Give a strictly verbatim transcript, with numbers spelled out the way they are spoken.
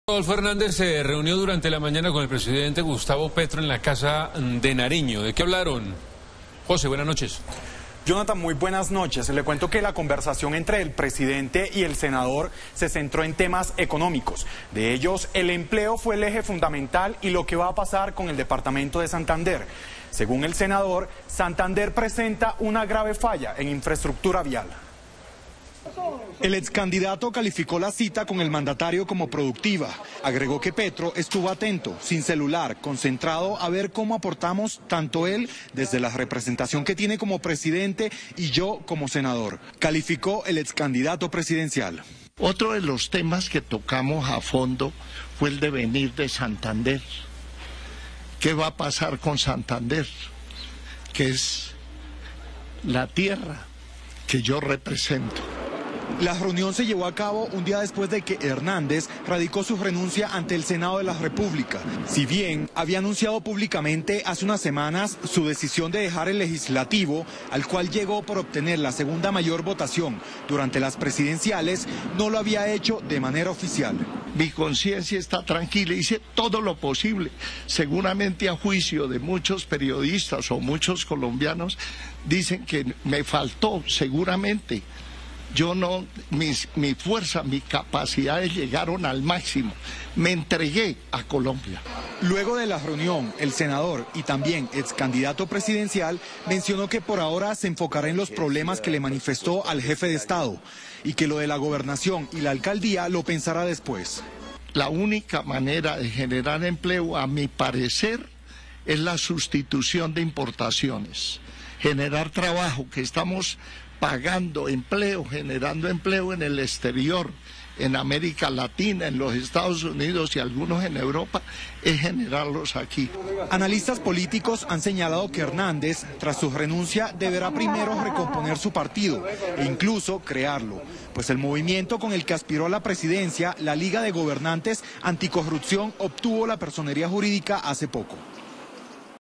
Rodolfo Hernández se reunió durante la mañana con el presidente Gustavo Petro en la Casa de Nariño. ¿De qué hablaron? José, buenas noches. Jonathan, muy buenas noches. Le cuento que la conversación entre el presidente y el senador se centró en temas económicos. De ellos, el empleo fue el eje fundamental y lo que va a pasar con el departamento de Santander. Según el senador, Santander presenta una grave falla en infraestructura vial. El ex candidato calificó la cita con el mandatario como productiva. Agregó que Petro estuvo atento, sin celular, concentrado a ver cómo aportamos tanto él, desde la representación que tiene como presidente, y yo como senador. Calificó el ex candidato presidencial. Otro de los temas que tocamos a fondo fue el devenir de Santander. ¿Qué va a pasar con Santander? Que es la tierra que yo represento. La reunión se llevó a cabo un día después de que Hernández radicó su renuncia ante el Senado de la República. Si bien había anunciado públicamente hace unas semanas su decisión de dejar el legislativo, al cual llegó por obtener la segunda mayor votación durante las presidenciales, no lo había hecho de manera oficial. Mi conciencia está tranquila, hice todo lo posible. Seguramente a juicio de muchos periodistas o muchos colombianos dicen que me faltó, seguramente. Yo no, mis, mi fuerza, mis capacidades llegaron al máximo. Me entregué a Colombia. Luego de la reunión, el senador y también ex candidato presidencial mencionó que por ahora se enfocará en los problemas que le manifestó al jefe de Estado y que lo de la gobernación y la alcaldía lo pensará después. La única manera de generar empleo, a mi parecer, es la sustitución de importaciones. Generar trabajo, que estamos pagando empleo, generando empleo en el exterior, en América Latina, en los Estados Unidos y algunos en Europa, es generarlos aquí. Analistas políticos han señalado que Hernández, tras su renuncia, deberá primero recomponer su partido e incluso crearlo, pues el movimiento con el que aspiró a la presidencia, la Liga de Gobernantes Anticorrupción, obtuvo la personería jurídica hace poco.